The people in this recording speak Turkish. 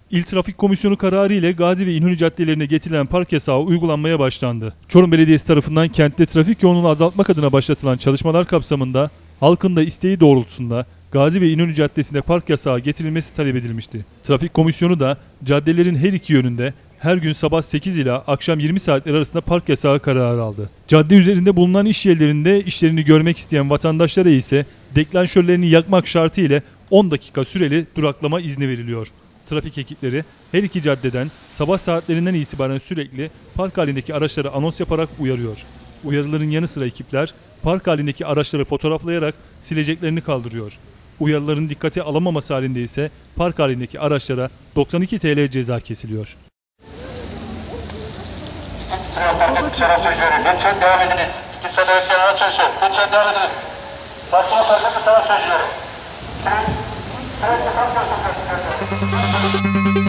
İl Trafik Komisyonu kararı ile Gazi ve İnönü caddelerine getirilen park yasağı uygulanmaya başlandı. Çorum Belediyesi tarafından kentte trafik yoğunluğunu azaltmak adına başlatılan çalışmalar kapsamında halkın da isteği doğrultusunda Gazi ve İnönü Caddesi'nde park yasağı getirilmesi talep edilmişti. Trafik Komisyonu da caddelerin her iki yönünde her gün sabah 8 ila akşam 20 saatler arasında park yasağı kararı aldı. Cadde üzerinde bulunan iş yerlerinde işlerini görmek isteyen vatandaşlara ise deklanşörlerini yakmak şartı ile 10 dakika süreli duraklama izni veriliyor. Trafik ekipleri her iki caddeden sabah saatlerinden itibaren sürekli park halindeki araçları anons yaparak uyarıyor. Uyarıların yanı sıra ekipler park halindeki araçları fotoğraflayarak sileceklerini kaldırıyor. Uyarıların dikkate alınmaması halinde ise park halindeki araçlara 92 TL ceza kesiliyor. Lütfen devam ediniz. İki sadalıklarına açın. Lütfen devam ediniz. Saçma saçma bir taraf sözcüğü.